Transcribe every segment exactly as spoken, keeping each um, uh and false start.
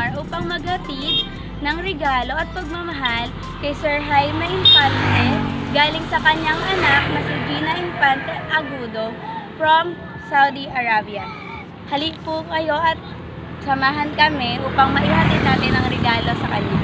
Jomar upang maghatid ng regalo at pagmamahal kay Sir Jaime Infante galing sa kanyang anak na si Gina Infante Agudo from Saudi Arabia. Halik po kayo at samahan kami upang maihatid natin ang regalo sa kanya.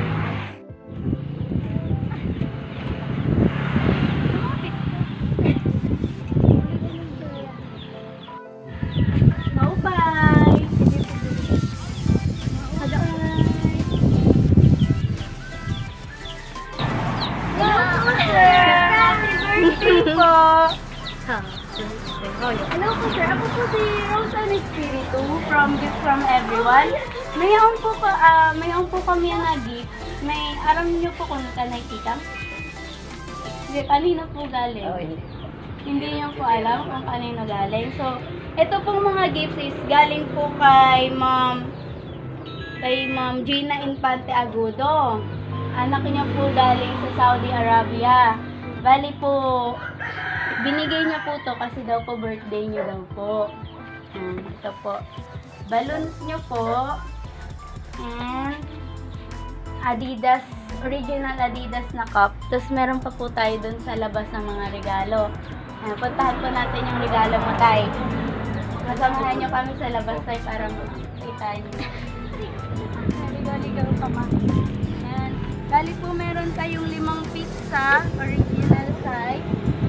Hello po sir, ako po si Rosa Espiritu from Gift from Everyone. Mayroon po, uh, mayroon po kami na gift. May, alam niyo po kung saan nakikita? Hindi, kanino po galing? Oh, hindi. Hindi niyo po alam kung kanino galing. So, ito pong mga gifts is galing po kay Ma'am kay Ma'am Gina Infante Agudo. Anak niya po galing sa Saudi Arabia. Bali po, binigay niya po to kasi daw po birthday niyo daw po. Hmm, ito po. Balloons niyo po. And Adidas, original Adidas na cup. Tapos meron pa po tayo dun sa labas ng mga regalo. Ayan, puntahan po natin yung regalo mo tayo. Masamahan niyo kami sa labas tayo para makita niyo. Regalo ka ma. Ayan. Bali po meron tayong limang pizza, original size.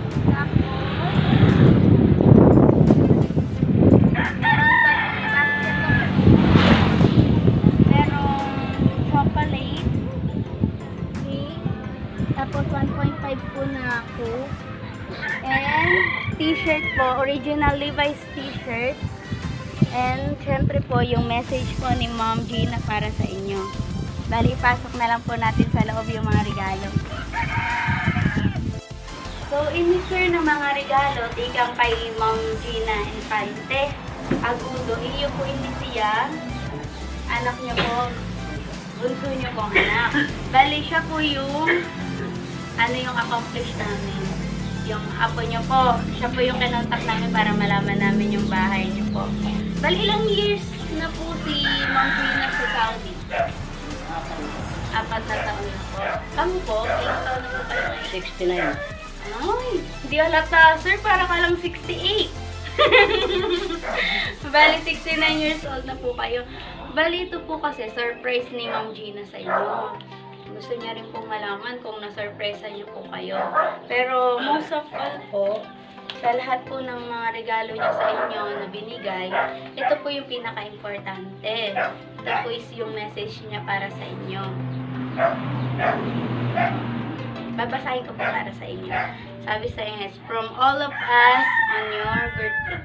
Tapos one point five po na ako. And t-shirt po, original Levi's t-shirt. And syempre po yung message po ni Ma'am Gina para sa inyo. Bali, pasok na lang po natin sa loob yung mga regalo. So, in-share ng mga regalo, tikang kay Ma'am Gina Infante Agudo. Iyo po inisiya. Anak niyo po, bunso niyo pong anak. Bali, siya po yung ano yung accomplish namin. Yung apo nyo po. Siya po yung kinontak namin para malaman namin yung bahay nyo po. Bali, ilang years na po si Ma'am Gina sa Saudi? Apat na taon na po. Kamo po, ilang taon na po kayo? sixty-nine. Ay, hindi halata. Sir, para ka lang sixty-eight. Bali, sixty-nine years old na po kayo. Bali, ito po kasi surprise ni Ma'am Gina sa inyo. Gusto niya rin pong malaman kung na-surpresa niyo po kayo. Pero most of all po, sa lahat po ng mga regalo niya sa inyo na binigay, ito po yung pinaka-importante. Ito po is yung message niya para sa inyo. Babasahin ko po para sa inyo. Sabi sa inyo, from all of us on your birthday.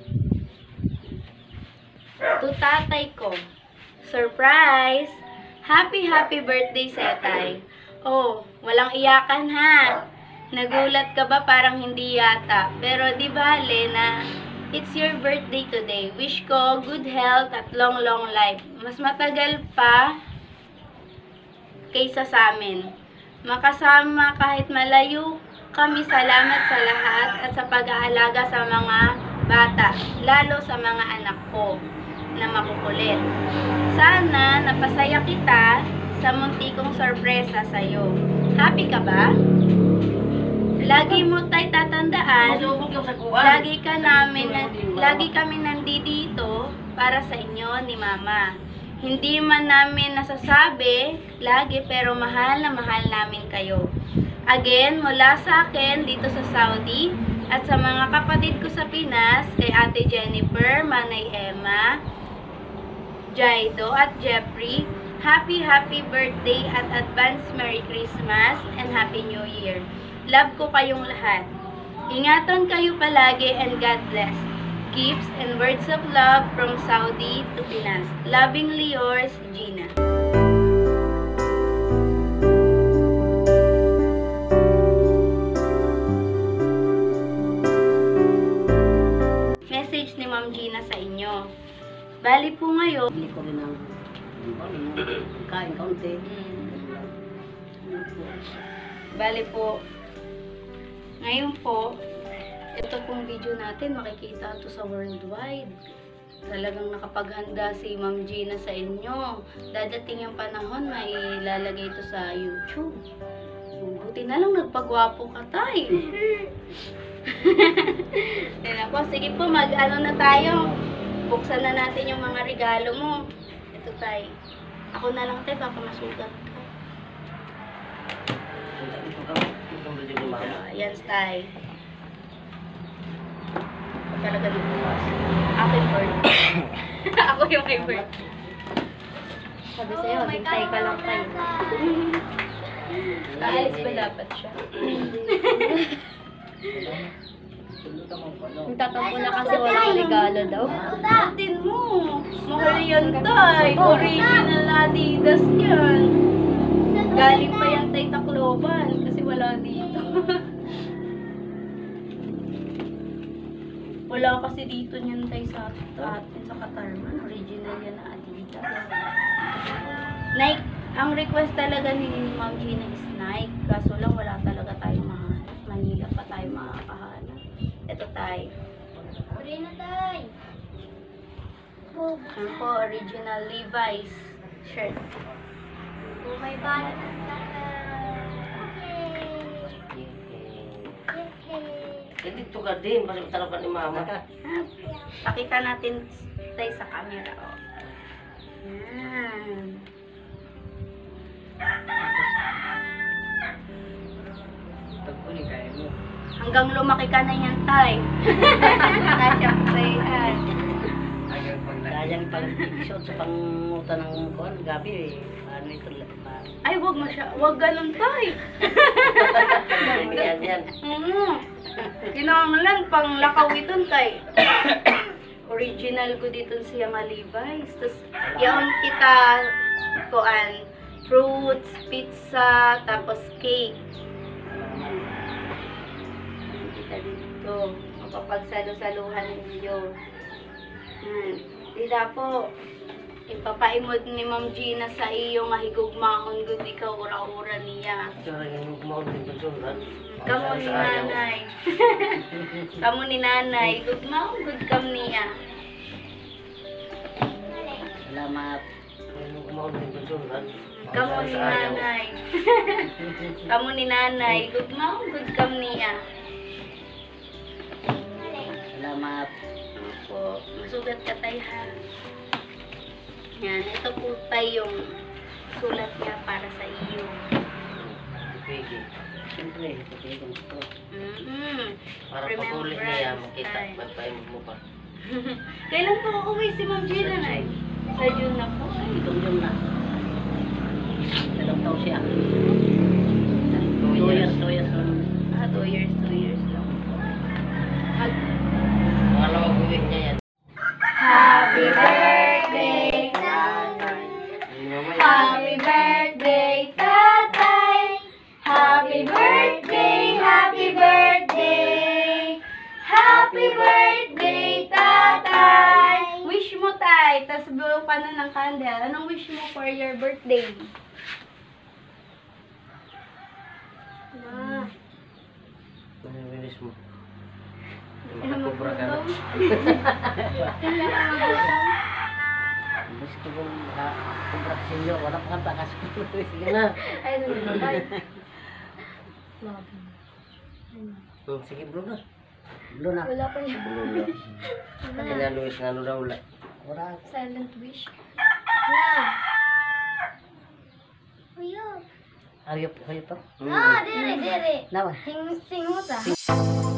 To tatay ko, surprise! Happy, happy birthday sa tay. Oh, walang iyakan ha. Nagulat ka ba? Parang hindi yata. Pero di ba, Lena, it's your birthday today. Wish ko good health at long, long life. Mas matagal pa kaysa sa amin. Makasama kahit malayo kami. Salamat sa lahat at sa pag-aalaga sa mga bata. Lalo sa mga anak ko na makukulit. Sana napasaya kita sa munti kong sorpresa sa'yo. Happy ka ba? Lagi mo tayo tatandaan, lagi ka namin, lagi kami nandito para sa inyo ni Mama. Hindi man namin nasasabi lagi pero mahal na mahal namin kayo. Again, mula sa akin dito sa Saudi at sa mga kapatid ko sa Pinas, kay Ate Jennifer, Manay Emma, Jaido at Jeffrey, happy happy birthday at advance Merry Christmas and Happy New Year. Love ko kayong lahat. Ingatan kayo palagi and God bless. Gifts and words of love from Saudi to Pinas. Lovingly yours, Gina. Message ni Ma'am Gina sa inyo. Bali po ngayon, Hindi ko rin ang kain kaunti. bali po, ngayon po, ito pong video natin, makikita ito sa worldwide. Talagang nakapaghanda si Ma'am Gina sa inyo. Dadating yung panahon, may ilalagay ito sa YouTube. Buti na lang nagpagwapo ka, tay. Yan po, sige po, mag-ano na tayo. Buksan na natin yung mga regalo mo. Ito, tay. Ako na lang, tay, baka masugat ka. Ayan, tay. Talaga dito bukas. Akin birthday. Ako yung may birthday. Sabi sa'yo, hintay ka lang tayo. Alis ba dapat siya? Tatampo na kasi walang regalo daw. Atin mo. Mahal yan, tay. Original Adidas yan. Galing pa yan, tay, Tacloban. Kasi wala dito. Wala kasi dito niyan, tay, sa atin sa Katarman. Original yan na Adidas. Nike. Ang request talaga ni Ma'am Gina is Nike. Kaso lang wala talaga tayo mahanap. Manila pa tayo makakahanap. Ito, tay. Puri na tay. Ano po, original Levi's shirt. Oh, may banat na Dito ka din, basta tarapan ni mama. Ah, pakita natin tayo sa camera. Oh. Yan. Tagpunin kaya mo. Hanggang lumaki ka na yan, tay. Kasya ko sa yan. Sayang pang episode sa panguta ng kuhan, gabi eh. Ano ito? Ma- Ay, wag mo siya. Wag ganun, tay. Yan, yan. Mm. Kinangalan, pang lakaw ito, tay. Original ko dito siya nga Levi's. Tapos, yung kita, kuan, fruits, pizza, tapos cake. Kita dito. Mapapagsalo-saluhan ninyo. Hmm. Dida po, ipapaimod ni Ma'am Gina sa iyo nga higugmahon gud ikaw ura-ura niya. Tsara yung kumahon din sa sulat. Kamo ni nanay. Kamo ni nanay, higugmahon gud kam niya. Salamat. Yung kumahon din sa sulat. Kamo ni nanay. Kamo ni nanay, higugmahon gud kam niya. Salamat. Po, masugat ka tayo ha. Yan, ito po tayo yung sulat niya para sa iyo. Pwede. Siyempre, pwede ito. Mm-hmm. Para pag-ulit niya, makita, magpaimod mo pa. Kailan po uuwi si Ma'am Gina na? Sa June na po. Ay, Itong yun na. Dalawang taon siya. two Two years. years, two years lang. Ah, two years, two years lang. Mag Pangalawang uwi niya yan. Happy birthday, tatay. Happy birthday, tatay. Happy birthday, happy birthday. Happy birthday, tatay. Wish mo, tay. Tapos blow pa na ng candle. Anong wish mo for your birthday? Ma. Ano yung wish mo? Ano Makakubra ka na. Gusto kong makakubra sa inyo. Wala pa kanta kasi. Sige na. Ay, nalulubay. Hmm, sige bro na. Bro na. Wala pa yun. Bro na. Kanya Luis nga nula ula. Wala. Silent wish. Uyog. Hayop, hayop pa. Ah, dire, dire. Nawa. Sing, sing mo ta.